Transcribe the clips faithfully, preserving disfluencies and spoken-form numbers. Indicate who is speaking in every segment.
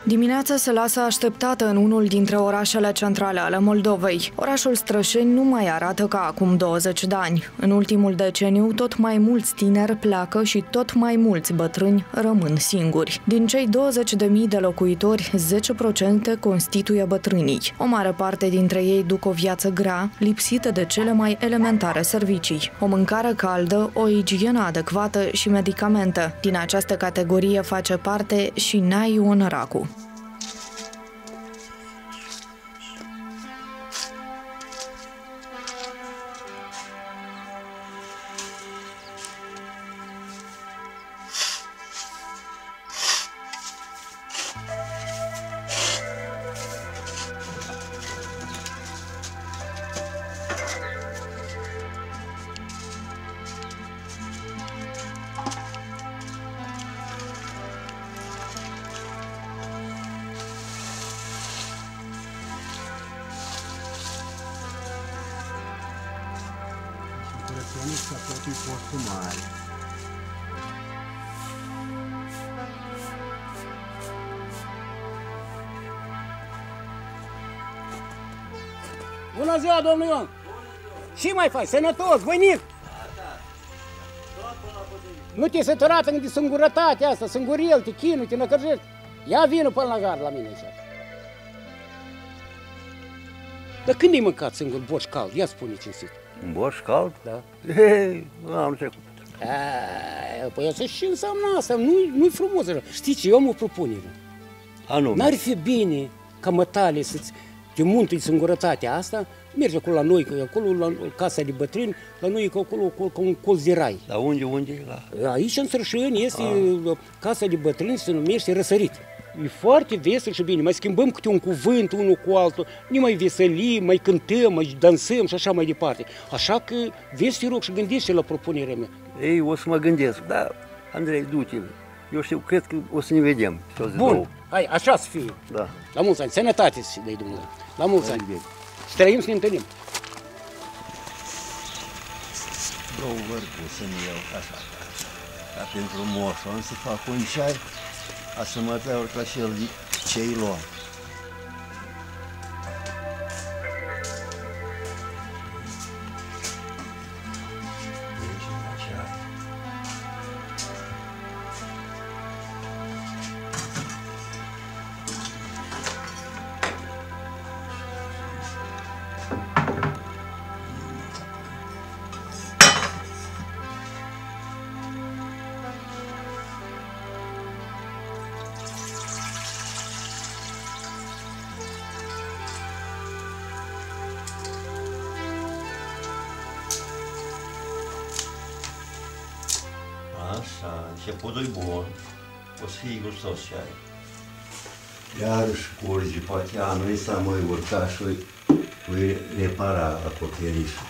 Speaker 1: Dimineața se lasă așteptată în unul dintre orașele centrale ale Moldovei. Orașul Strășeni nu mai arată ca acum douăzeci de ani. În ultimul deceniu, tot mai mulți tineri pleacă și tot mai mulți bătrâni rămân singuri. Din cei douăzeci de mii de locuitori, zece la sută constituie bătrânii. O mare parte dintre ei duc o viață grea, lipsită de cele mai elementare servicii. O mâncare caldă, o igienă adecvată și medicamente. Din această categorie face parte și Naiu Racu.
Speaker 2: Bună ziua, domnul Ion! Și mai faci? Sănătos, voinic! Nu te săturat de singurătatea asta, singurel, te chinui, te năcărjești. Ia vină până la gard la mine așa. Dar când ai mâncat singur borș cald? Ia spune cinstit.
Speaker 3: Un borș cald?
Speaker 2: Da.
Speaker 3: Hei, am trecut.
Speaker 2: Aaa, păi asta și înseamnă asta, nu-i nu frumos așa. Știi ce, eu am o propunere.
Speaker 3: Anume.
Speaker 2: N-ar fi bine ca mătale să-ți te muntui singurătatea asta, mergi acolo la noi, acolo la casa de bătrâni, la noi e acolo ca un colț de rai.
Speaker 3: Dar unde, unde? La...
Speaker 2: Aici în Strășeni este ah. casa de bătrâni, se numește Răsărit. E foarte vesel și bine, mai schimbăm câte un cuvânt unul cu altul, ne mai veselim, mai cântăm, mai dansăm și așa mai departe. Așa că vezi, te rog, și gândește la propunerea mea.
Speaker 3: Ei, o să mă gândesc, dar, Andrei, du-te. Eu știu, cred că o să ne vedem.
Speaker 2: Bun, două. Hai, așa să fie.
Speaker 3: Da.
Speaker 2: La mulți ani, sănătate să dai Dumnezeu. La mulți ani. Și trăim să ne întâlnim.
Speaker 3: Două vârfuri să-mi iau așa, ca pentru moșon, să fac un ceai, a să mă beau ca și el ce-i lua. Așa, începutul e bun, o să fie gustos ceai. Iarăși curge, poate anul ăsta mă voi urca și voi repara acoperișul.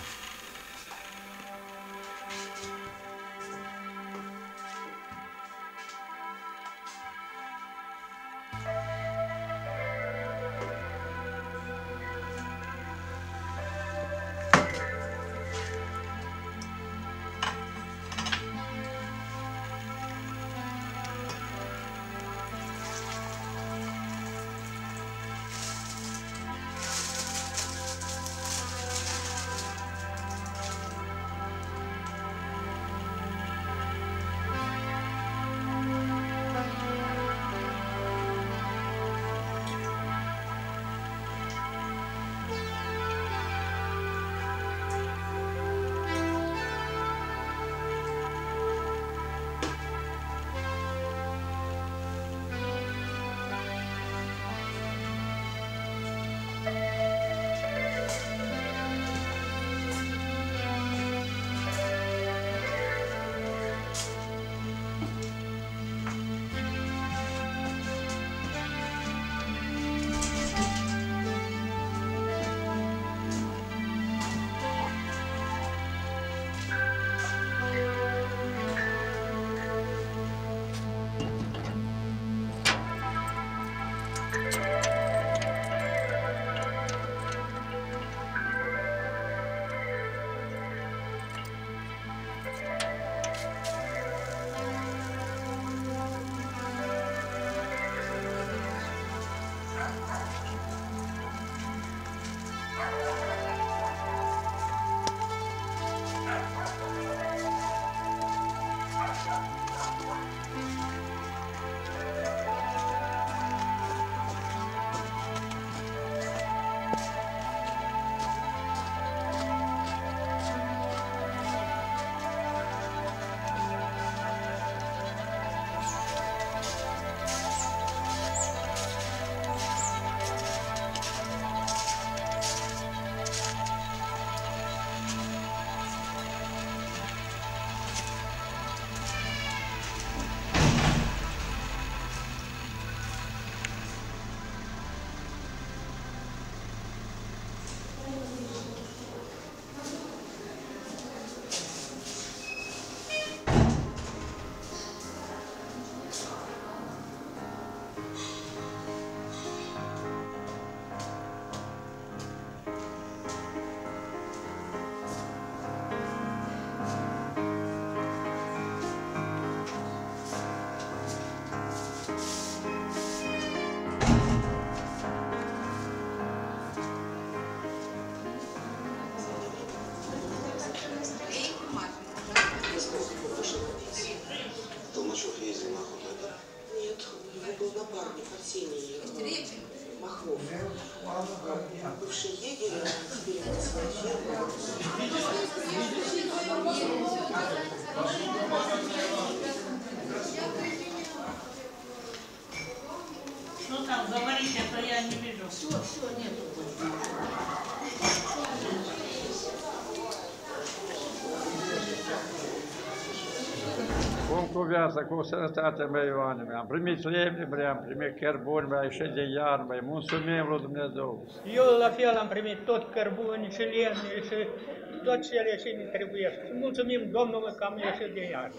Speaker 4: Cum cu viața, cu sănătatea mea, Ioane, mi-am primit lemne, mi-am primit cărbuni, mi-a ieșit de iarnă, mai mulțumim lui Dumnezeu.
Speaker 5: Eu la fel am primit tot cărbuni și lemne și tot cele ce ne trebuie. Și mulțumim Domnului că am ieșit de iarnă.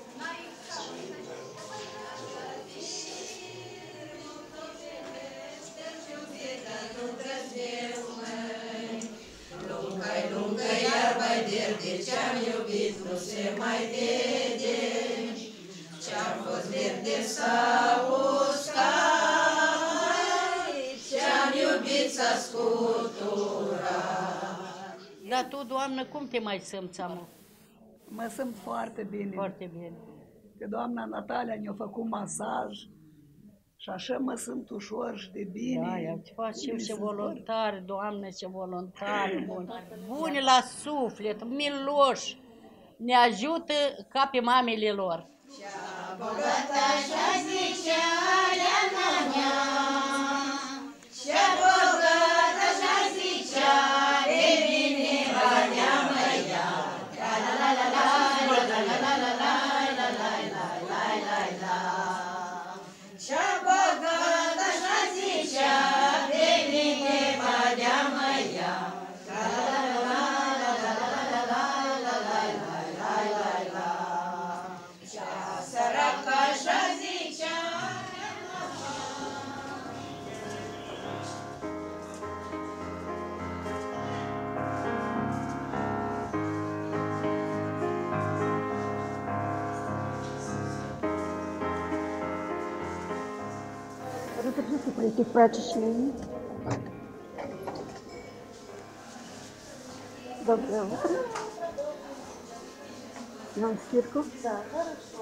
Speaker 6: Lungă-i lungă iarba-i verde, ce-am iubit nu se mai vede, ce-am fost verde s-a uscat, ce-am iubit s-a scuturat.
Speaker 7: Dar tu, Doamnă, cum te mai simți, amu?
Speaker 8: Mă simt foarte bine.
Speaker 7: Foarte bine.
Speaker 8: Că doamna Natalia ne-a făcut masaj și așa mă simt ușor și de bine.
Speaker 7: Da, eu fac și eu și voluntari, Doamne, și voluntari buni. Buni la suflet, miloși, ne ajută ca pe mamele lor.
Speaker 6: Cea bogată așa zicea Leana mea, cea bogată așa zicea, de mine valea mai ea. La la la la la la la la la la la la la la la. Cea bogată așa zicea, de mine valea mai ea. La la la la la la la la la la la la la. Cea săracă așa zicea.
Speaker 9: Разрешите пройти в прачечную? Доброе утро. Нам стирку?
Speaker 10: Да, хорошо.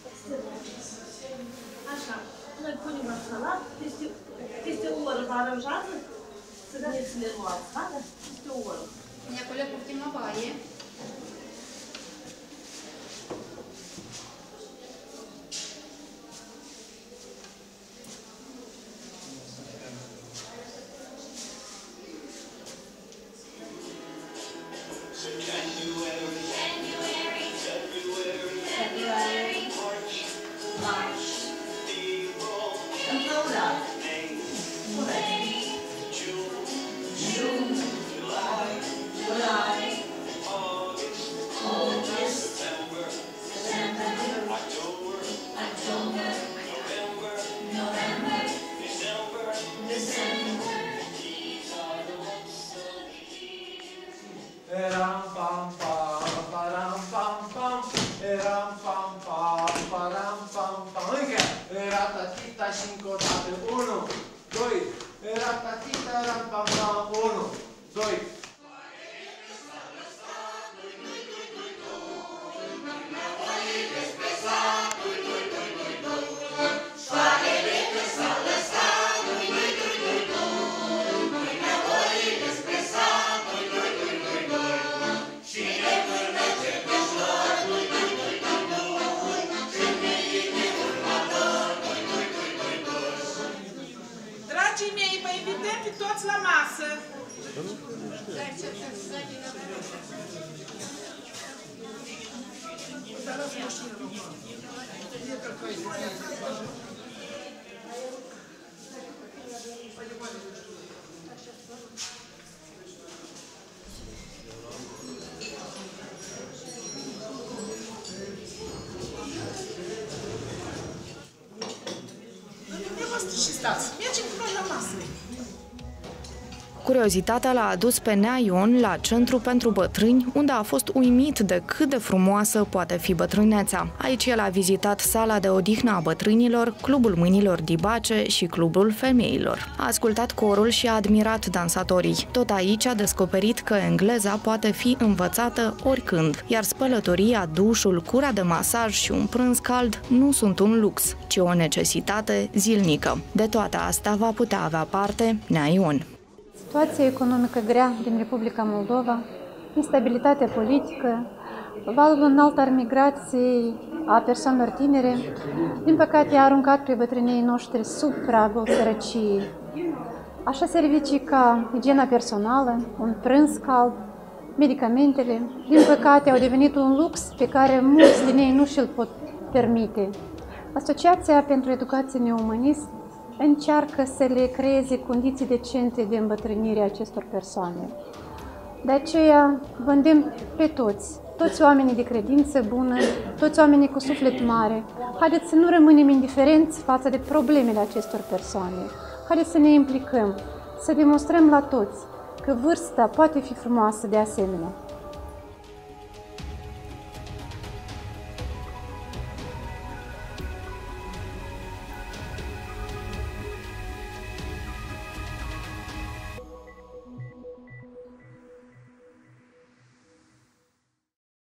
Speaker 10: Așa, noi punem la salat, peste, peste o oră va aranjează, să vedeți le luați, da? Peste o oră.
Speaker 11: Ne acolo poftim la baie.
Speaker 1: Curiozitatea l-a adus pe Nea Ion la Centru pentru Bătrâni, unde a fost uimit de cât de frumoasă poate fi bătrânețea. Aici el a vizitat sala de odihnă a bătrânilor, clubul mâinilor dibace și clubul femeilor. A ascultat corul și a admirat dansatorii. Tot aici a descoperit că engleza poate fi învățată oricând, iar spălătoria, dușul, cura de masaj și un prânz cald nu sunt un lux, ci o necesitate zilnică. De toate astea va putea avea parte Nea Ion.
Speaker 9: Situația economică grea din Republica Moldova, instabilitatea politică, valul înalt al migrației a persoanelor tinere, din păcate a aruncat pe bătrânii noștri sub pragul sărăciei. Așa servicii ca igiena personală, un prânz cald, medicamentele, din păcate, au devenit un lux pe care mulți din ei nu și-l pot permite. Asociația pentru Educație Neumanist încearcă să le creeze condiții decente de îmbătrânire a acestor persoane. De aceea vă îndemn pe toți, toți oamenii de credință bună, toți oamenii cu suflet mare, haideți să nu rămânem indiferenți față de problemele acestor persoane. Haideți să ne implicăm, să demonstrăm la toți că vârsta poate fi frumoasă de asemenea.